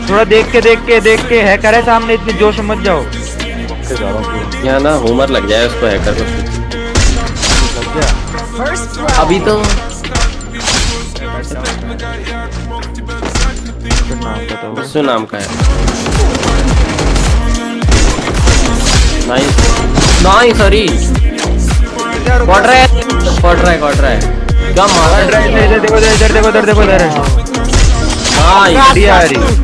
थोड़ा देख के हैकर है सामने, इतने जोश में मत जाओ। यहाँ ना होमर लग जाए उसको, हैकर को लग गया अभी तो। बस्सू नाम का है। नाइस नाइस, सॉरी क्वार्टर है क्या मारा। इधर देखो, इधर देखो, इधर देखो, इधर। हाँ बढ़िया।